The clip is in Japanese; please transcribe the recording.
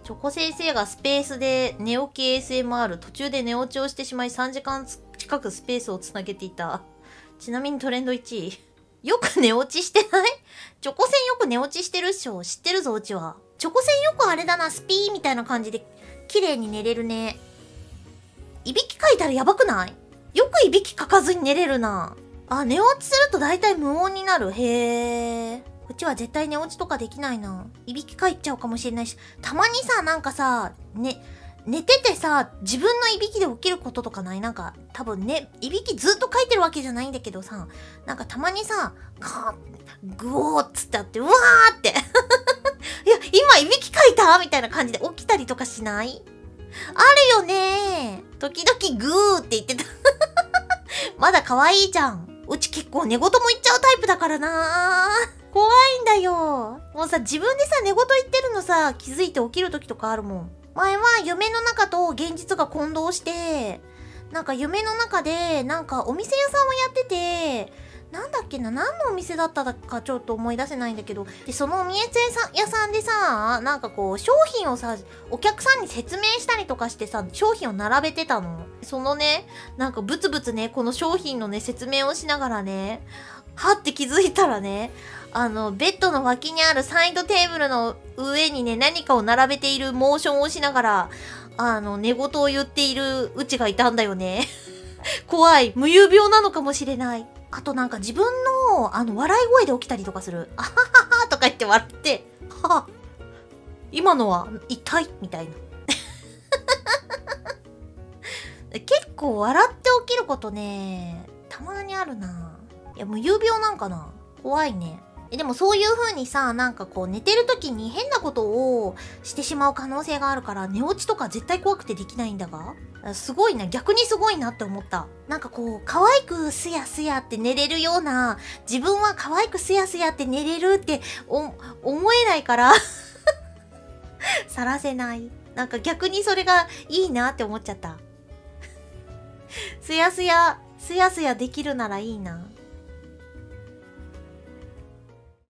チョコ先生がスペースで寝起き ASMR、途中で寝落ちをしてしまい3時間近くスペースをつなげていた。ちなみにトレンド1位。よく寝落ちしてない？チョコ船よく寝落ちしてるっしょ。知ってるぞ、うちは。チョコ船よくあれだな、スピーみたいな感じで綺麗に寝れるね。いびきかいたらやばくない？よくいびきかかずに寝れるな。あ、寝落ちすると大体無音になる。へー。うちは絶対寝落ちとかできないな。いびきかいっちゃうかもしれないし、たまにさ、なんかさ、寝ててさ、自分のいびきで起きることとかない？なんか、多分ね、いびきずっとかいてるわけじゃないんだけどさ、なんかたまにさ、カーッ、グオーっつってあって、うわーって。いや、今いびきかいたみたいな感じで起きたりとかしない？あるよねー。時々グーって言ってた。まだ可愛いじゃん。うち結構寝言も言っちゃうタイプだからなー。怖いんだよ。もうさ、自分でさ、寝言言ってるのさ、気づいて起きる時とかあるもん。前は夢の中と現実が混同して、なんか夢の中で、なんかお店屋さんをやってて、なんだっけな、何のお店だったかちょっと思い出せないんだけど、で、そのお店屋さんでさ、なんかこう、商品をさ、お客さんに説明したりとかしてさ、商品を並べてたの。そのね、なんかブツブツね、この商品のね、説明をしながらね、はって気づいたらね、ベッドの脇にあるサイドテーブルの上にね、何かを並べているモーションをしながら、寝言を言っているうちがいたんだよね。怖い。無遊病なのかもしれない。あとなんか自分の、笑い声で起きたりとかする。あはははとか言って笑って、はぁ、今のは痛いみたいな。結構笑って起きることね、たまにあるな。いや、無遊病なんかな。怖いね。でもそういう風にさ、なんかこう寝てる時に変なことをしてしまう可能性があるから寝落ちとか絶対怖くてできないんだが、すごいな、逆にすごいなって思った。なんかこう可愛くすやすやって寝れるような、自分は可愛くすやすやって寝れるって思えないからさらせない。なんか逆にそれがいいなって思っちゃった。すやすやできるならいいな。